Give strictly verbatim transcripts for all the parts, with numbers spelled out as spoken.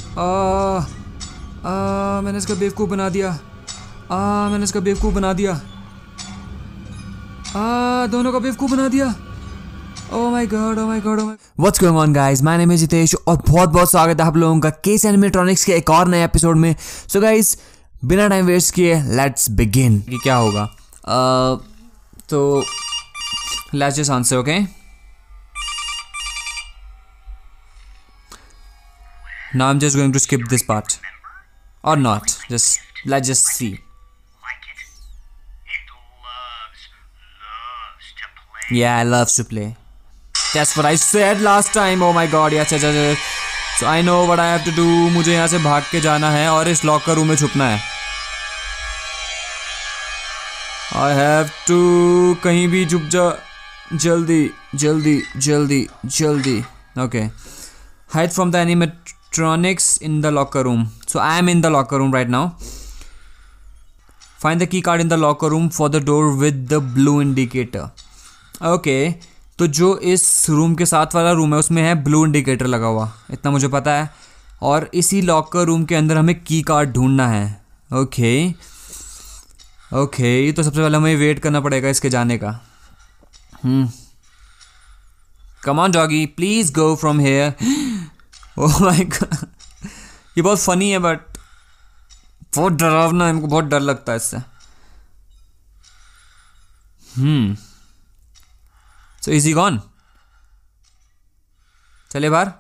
आ, आ, मैंने इसका बेवकूफ़ बना दिया। आ, मैंने इसका बेवकूफ़ बना दिया। आ, दोनों का बेवकूफ़ बना दिया। Oh my god, oh my god, oh my... What's going on guys? My name is Jitesh और बहुत बहुत स्वागत है आप लोगों का केस एनिमेट्रॉनिक्स के एक और नए एपिसोड में। So guys, बिना टाइम वेस्ट किए लेट्स बिगिन। ये क्या होगा? uh, तो let's just answer, okay? Now I'm just going to skip this part or not. Just let's just see. Yeah, I loves to play. That's what I said last time. Oh my god, yes, yes, yes. So I know what I have to do. मुझे यहाँ से भाग के जाना है और इस locker room में छुपना है. I have to कहीं भी छुप जा. जल्दी, जल्दी, जल्दी, जल्दी. Okay. Hide from the animatronics in the locker room. So I am in the locker room right now. Find the key card in the locker room for the door with the blue indicator. Okay. तो जो इस room के साथ वाला room है उसमें है blue indicator लगा हुआ, इतना मुझे पता है। और इसी लॉकर रूम के अंदर हमें की कार्ड ढूंढना है। ओके ओके तो सबसे पहले हमें वेट करना पड़ेगा इसके जाने का। Hmm come on doggy, please go from here. Oh my God, ये बहुत फनी है बट बहुत डरावना है, हमको बहुत डर लगता है इससे। हम्म So is he gone? चले बाहर।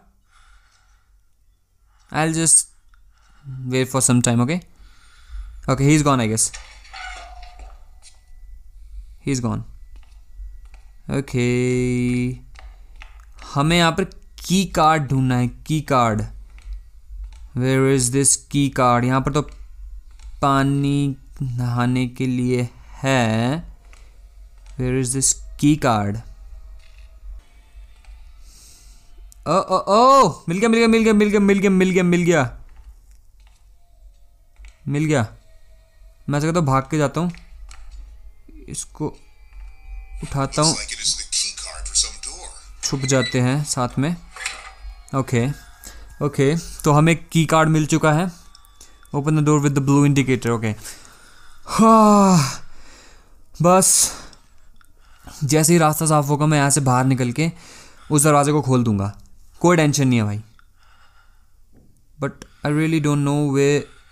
I'll just wait for some time, okay? Okay, he's gone, I guess. He's gone. Okay. हमें यहाँ पर की कार्ड ढूंढना है, key card. Where is this key card? यहाँ पर तो पानी नहाने के लिए है। Where is this key card? Oh oh oh मिल गया मिल गया मिल गया मिल गया मिल गया मिल गया मिल गया मिल गया। मैं कहता हूँ भाग के जाता हूँ, इसको उठाता हूँ, छुप जाते हैं साथ में। ओके ओके तो हमें की कार्ड मिल चुका है। Open the door with the blue indicator. Okay हाँ बस जैसे ही रास्ता साफ होगा मैं यहाँ से बाहर निकल के उस दरवाजे को खोल दूंगा, कोई टेंशन नहीं है भाई। But I really don't know way,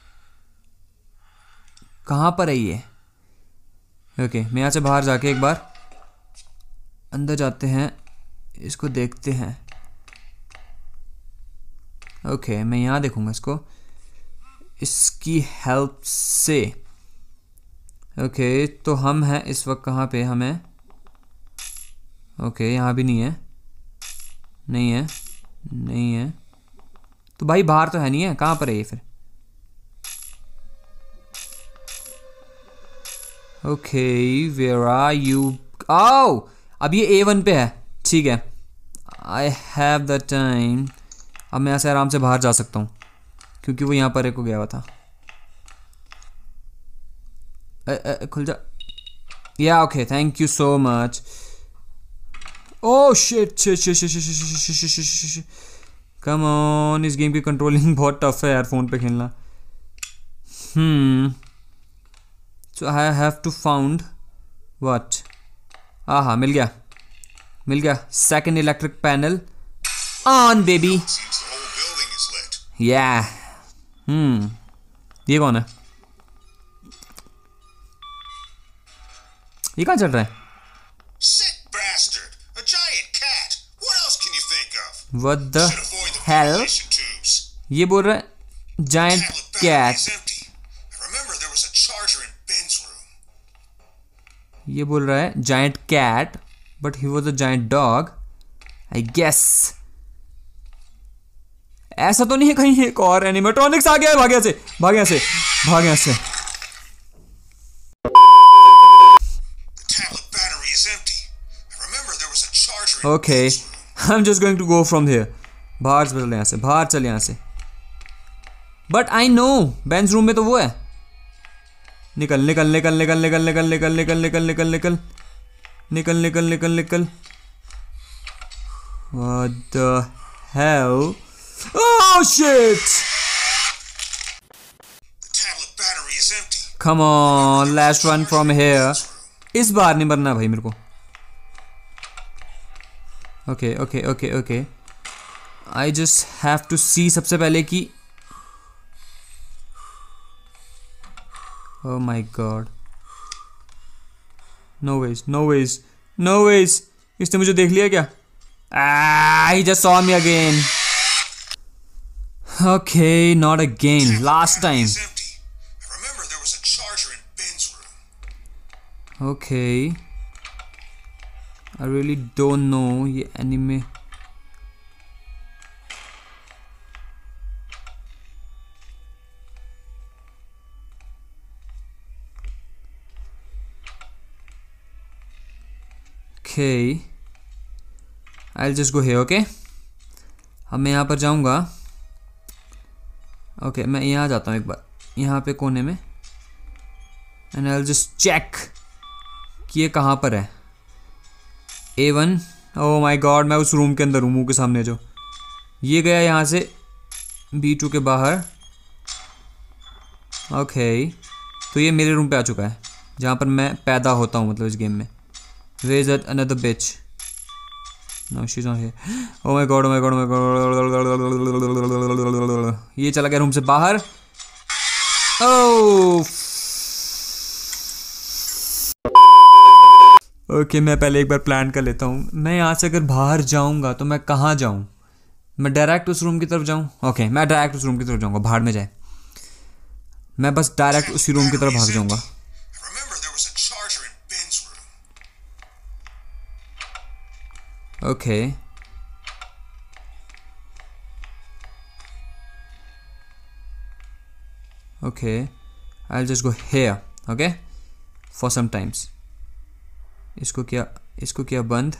कहाँ पर है ये। ओके मैं यहाँ से बाहर जाके एक बार अंदर जाते हैं, इसको देखते हैं। ओके मैं यहाँ देखूंगा इसको इसकी हेल्प से। ओके तो हम हैं इस वक्त कहाँ पे हमें? ओके यहाँ भी नहीं है, नहीं है, नहीं है। तो भाई बाहर तो है नहीं है, कहाँ पर है ये फिर? Okay where are you? आओ अब ये ए वन पे है, ठीक है। I have the time. अब मैं ऐसे आराम से बाहर जा सकता हूँ क्योंकि वो यहाँ पर एक को गया हुआ था। ए, ए, खुल जा। या okay thank you so much. Oh shit shit shit shit shit shit shit, come on, इस गेम की कंट्रोलिंग बहुत टफ है यार फोन पे खेलना। Hmm so I have to found what. हाँ हाँ मिल गया मिल गया। Second electric panel on baby. या हम्म ये कौन है? ये कहाँ चल रहा है? What the hell? ये बोल रहा है giant cat। ये बोल रहा है giant cat, but he was a giant dog, I guess। ऐसा तो नहीं है कहीं एक और एनिमेट्रॉनिक्स आ गया है? भाग यहाँ से, भाग यहाँ से, भाग यहाँ से। Okay, I'm just going to go from here. बाहर चले यहाँ से, बाहर चले यहाँ से। But I know bench room में तो वो है। निकल निकल निकल निकल निकल निकल निकल निकल निकल निकल निकल निकल निकल निकल निकल। What the hell? Oh shit! Come on, last one from here. इस बार नहीं मरना भाई मेरे को। Okay okay okay okay, I just have to see सबसे पहले कि oh my God, no ways no ways no ways, इसने मुझे देख लिया क्या? Ah, he just saw me again. Okay, not again. Last time. Remember, there was a charger in Ben's room. Okay. I really don't know ये anime. Okay. I'll just go here, okay? अब मैं यहाँ पर जाऊँगा। Okay okay, मैं यहाँ जाता हूँ एक बार, यहाँ पे कोने में, एंड I'll just check कि ये कहाँ पर है। A one, oh my God, मैं उस रूम के अंदर हूँ, मुँह के सामने जो। ये गया यहाँ से बी टू के बाहर। ओके okay, तो ये मेरे रूम पे आ चुका है, जहाँ पर मैं पैदा होता हूँ, मतलब इस गेम में। Where is that another bitch? No, she's not here. Oh my god, oh my god, oh my god. ये चला गया रूम से बाहर। Oh. ओके okay, मैं पहले एक बार प्लान कर लेता हूँ। मैं यहाँ से अगर बाहर जाऊँगा तो मैं कहाँ जाऊँ? मैं डायरेक्ट उस रूम की तरफ जाऊँ? ओके okay, मैं डायरेक्ट उस रूम की तरफ जाऊँगा, बाहर में जाए। मैं बस डायरेक्ट उसी रूम की तरफ भाग जाऊँगा। Okay. Okay. I'll just go here. Okay. For some times. इसको किया इसको किया बंद,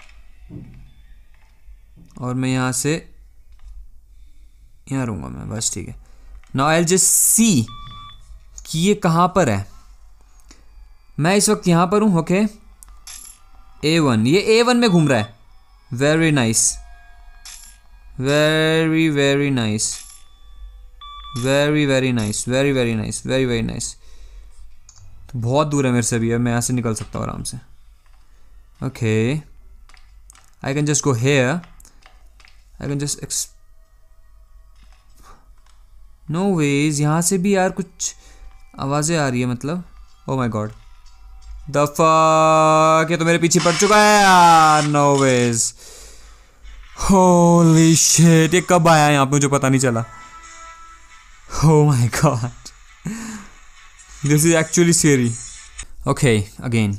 और मैं यहाँ से यहाँ रहूँगा मैं, बस ठीक है। Now I'll just see कि ये कहाँ पर है। मैं इस वक्त यहाँ पर हूँ। ओके, ए वन, ये ए वन में घूम रहा है। Very nice, very very nice, very very nice, very very nice, very very nice. बहुत दूर है मेरे से भी, अब मैं यहाँ से निकल सकता हूँ आराम से। Okay, I can just go here, I can just ex no ways. यहाँ से भी यार कुछ आवाज़ें आ रही है, मतलब oh my God, the fuck, ये तो मेरे पीछे पड़ चुका है यार। नो वेज, होली शिट, ये कब आया यहाँ पे मुझे पता नहीं चला। Oh my god, this is actually scary. Okay, again.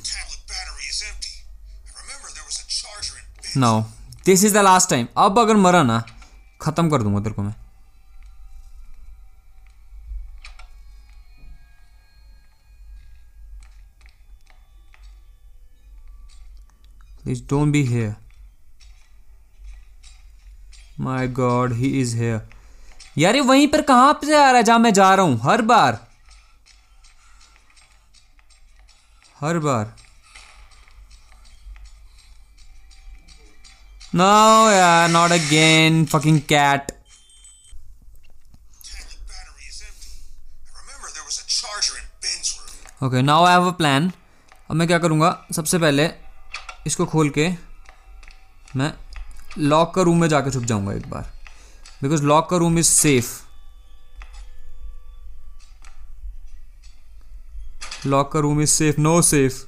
Now, this is the last time. अब अगर मरा ना, खत्म कर दूंगा तेरे को मैं। Please don't be here. My God, he is here. यार ये वहीं पर कहाँ से आ रहा है जहां मैं जा रहा हूं हर बार, हर बार। No, यार, not again, fucking cat. Okay, now I have a plan. अब मैं क्या करूँगा, सबसे पहले इसको खोल के मैं लॉक का रूम में जाके छुप जाऊंगा एक बार, बिकॉज लॉक का रूम इज सेफ। लॉक का room is safe, no safe.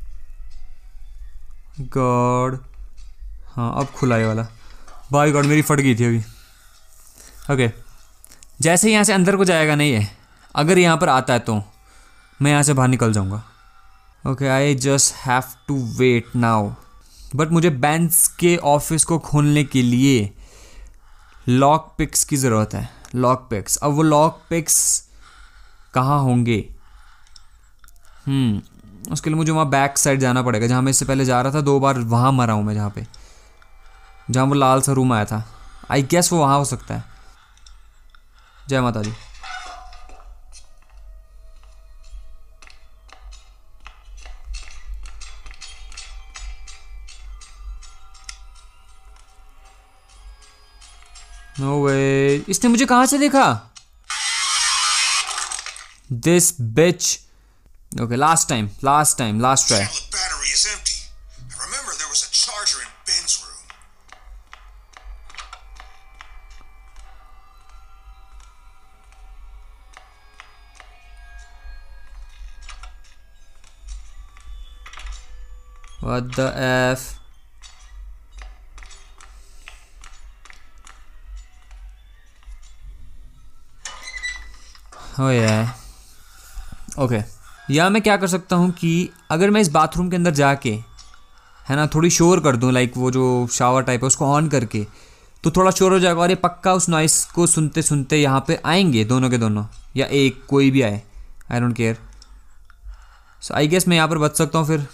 God, हाँ अब खुला है वाला। बाय गॉड, मेरी फट गई थी अभी। ओके, जैसे यहाँ से अंदर को जाएगा नहीं है, अगर यहाँ पर आता है तो मैं यहाँ से बाहर निकल जाऊँगा। Okay, I just have to wait now. But मुझे बैंस के ऑफिस को खोलने के लिए लॉक पिक्स की ज़रूरत है। लॉक पिक्स, अब वो लॉक पिक्स कहाँ होंगे? हम्म उसके लिए मुझे वहाँ बैक साइड जाना पड़ेगा, जहाँ मैं इससे पहले जा रहा था। दो बार वहाँ मरा हूँ मैं, जहाँ पे जहाँ वो लाल सा रूम आया था। आई गेस वो वहाँ हो सकता है। जय माता दी। नो वे, इसने मुझे कहाँ से देखा? This bitch Okay, last time, last time, last try. Tablet battery is empty. I remember there was a charger in Ben's room. What the F? Oh yeah. Okay. या मैं क्या कर सकता हूँ कि अगर मैं इस बाथरूम के अंदर जाके है ना थोड़ी शोर कर दूँ, लाइक वो जो शावर टाइप है उसको ऑन करके, तो थोड़ा शोर हो जाएगा और ये पक्का उस नॉइस को सुनते सुनते यहाँ पे आएंगे दोनों के दोनों, या एक कोई भी आए, I don't care. So I guess मैं यहाँ पर बच सकता हूँ फिर.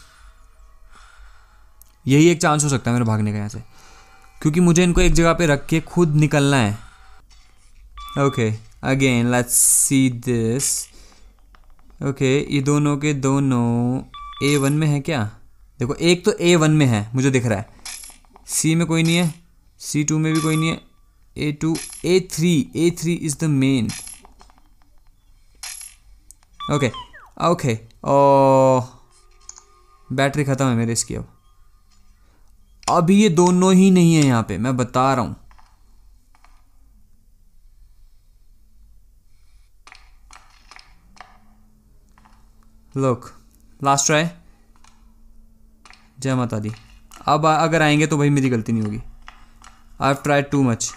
यही एक चांस हो सकता है मेरे भागने का यहाँ से, क्योंकि मुझे इनको एक जगह पे रख के खुद निकलना है. Okay again let's see this. Okay ये दोनों के दोनों ए वन में है क्या? देखो एक तो ए वन में है मुझे दिख रहा है, सी में कोई नहीं है, सी टू में भी कोई नहीं है, A two A three A three is the main. Okay okay oh battery ख़त्म है मेरे इसकी. अब अभी ये दोनों ही नहीं है यहाँ पे, मैं बता रहा हूँ. Look last try. जय माता दी. अब अगर आएंगे तो भाई मेरी गलती नहीं होगी. I have tried too much.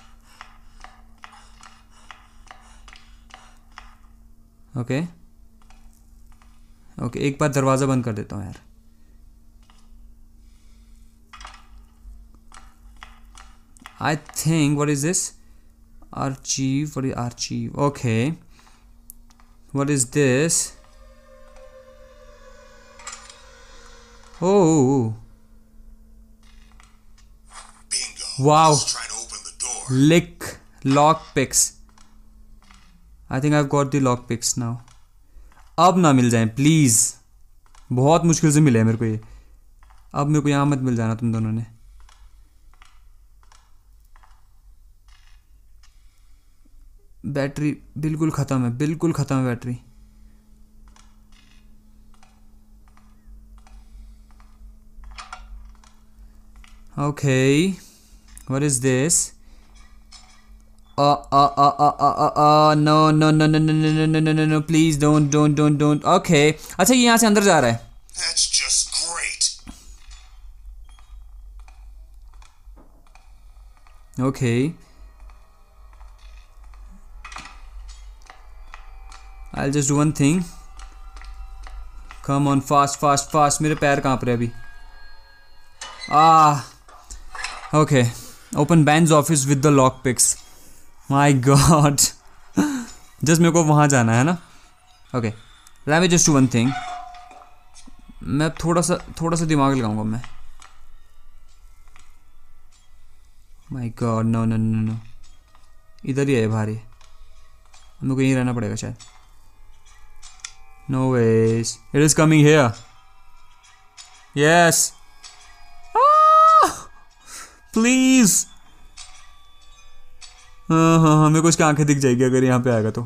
Okay okay एक बार दरवाज़ा बंद कर देता हूँ यार. I think what is this? Archive. What is archive? Okay. What is this? Oh. Bingo. Wow. Let's try to open the door. Lick lock picks. I think I've got the lock picks now. अब ना मिल जाए please. बहुत मुश्किल से मिले मेरे को ये. अब मेरे को यहाँ मत मिल जाना तुम दोनों ने. बैटरी बिल्कुल ख़त्म है, बिल्कुल ख़त्म है battery. Okay what is this? Uh uh uh uh uh uh no no no no no no no no no no please don't don't don't don't. Okay अच्छा ये यहाँ से अंदर जा रहा है. That's just great. Okay I'll just do one thing. Come on, fast, fast, fast. मेरे पैर कांप रहे अभी. Ah, okay. Open Ben's office with the lock picks. My God. Just मेरे को वहाँ जाना है ना. Okay. Let me just do one thing. मैं थोड़ा सा थोड़ा सा दिमाग लगाऊंगा मैं. My God, no, no, no, no. इधर ही है भारी. मेरे को यहीं रहना पड़ेगा शायद. No ways. It is coming here. Yes. Ah! Please. हाँ हाँ हाँ मेरे को इसकी आंखें दिख जाएगी अगर यहाँ पे आएगा तो.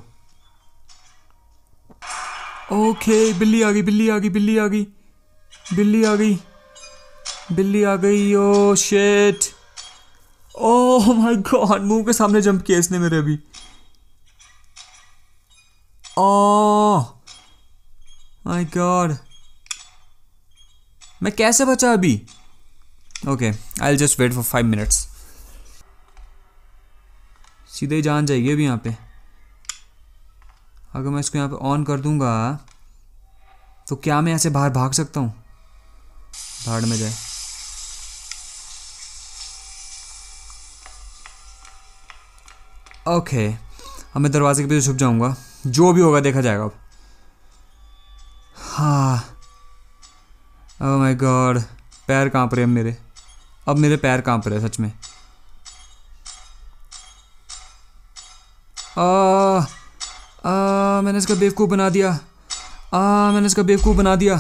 ओके बिल्ली आ गई, बिल्ली आ गई, बिल्ली आ गई, बिल्ली आ गई, बिल्ली आ गई. Oh shit. Oh my God मुंह के सामने जंप किया इसने मेरे अभी. ओह माय गॉड मैं कैसे बचा अभी? Okay I will just wait for five minutes. सीधे ही जान जाएगी अभी यहाँ पे. अगर मैं इसको यहाँ पे ऑन कर दूंगा तो क्या मैं यहाँ से बाहर भाग सकता हूँ? भाड़ में जाए. ओके अब मैं दरवाजे के पीछे छुप जाऊंगा. जो भी होगा देखा जाएगा. अब हाँ ओह माय गॉड पैर कांप रहे हैं मेरे. अब मेरे पैर कांप रहे हैं सच में. आ, आ, मैंने इसका बेवकूफ़ बना दिया. आ मैंने इसका बेवकूफ़ बना दिया.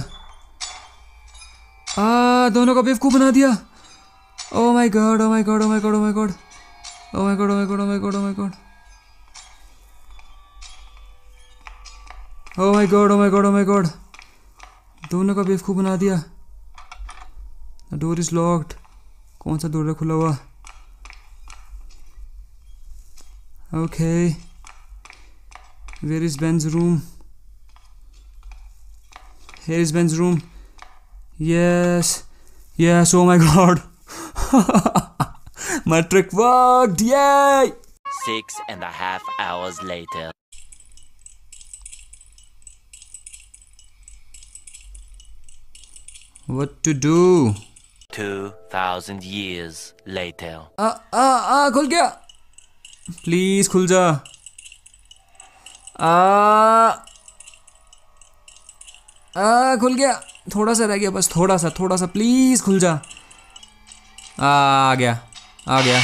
आ दोनों का बेवकूफ़ बना दिया. Oh my God oh my God oh my God oh my God oh my God oh my God oh my God oh my God oh my God oh my God oh my God. दोनों का बेवकूफ़ बना दिया। The door is locked. कौन सा door है खुला हुआ? Okay, where is Ben's room? Here is Ben's room. Yes yes, oh my God, my trick worked! Yay! Six and a half hours later. What to do? Two thousand years later. आ आ आ खुल गया, please खुल जा। आ आ खुल गया, थोड़ा सा रह गया बस, थोड़ा सा थोड़ा सा, प्लीज खुल जा। आ आ गया आ गया।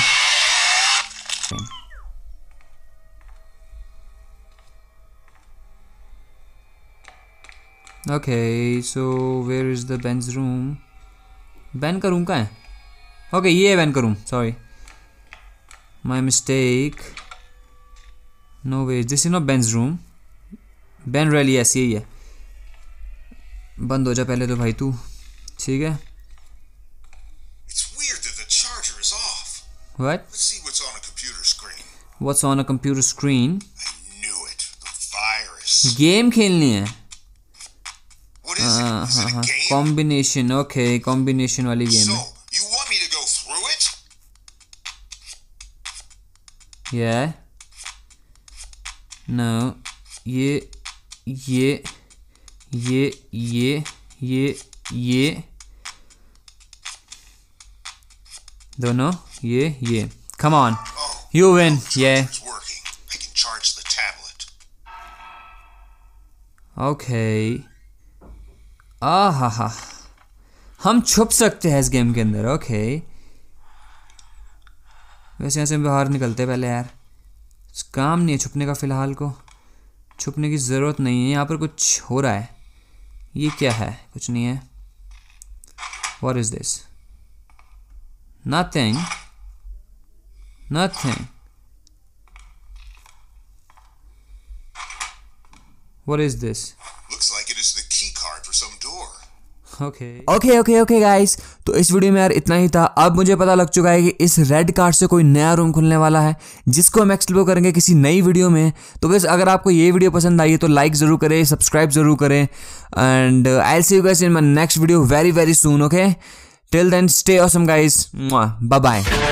Okay, so where is the Ben's room? Ben का रूम कहाँ है? ओके okay, ये है बैन का room, sorry, my mistake. No way, this is not Ben's room. Ben really ऐसी ही है। बंद हो जा पहले तो भाई तू, ठीक है? It's weird that the charger is off. What? Let's see what's on a computer screen. What's on a computer screen? I knew it. The virus. Game खेलनी है। What is it? Is it a game? Combination, okay, combination वाली game So, है। you want me to go through it? Yeah. No. ये ये ये ये ये ये दोनों, ये ये। Come on. Oh, You win. Yeah. it's working. I can charge the tablet. Okay. आ हा हा, हम छुप सकते हैं इस गेम के अंदर। ओके, वैसे यहाँ से बाहर निकलते पहले यार, काम नहीं है छुपने का फ़िलहाल को, छुपने की ज़रूरत नहीं है। यहाँ पर कुछ हो रहा है, ये क्या है? कुछ नहीं है। What is this? Nothing. Nothing. What is this? Looks like it is the key card for some door. Okay okay okay okay guys, तो इस वीडियो में यार इतना ही था। अब मुझे पता लग चुका है कि इस रेड कार्ड से कोई नया रूम खुलने वाला है, जिसको हम एक्सप्लोर करेंगे किसी नई वीडियो में। तो गाइस, अगर आपको ये वीडियो पसंद आई है तो लाइक ज़रूर करें, सब्सक्राइब ज़रूर करें, and I will see you guys in my next video very very soon. Okay, till then stay awesome guys, bye bye.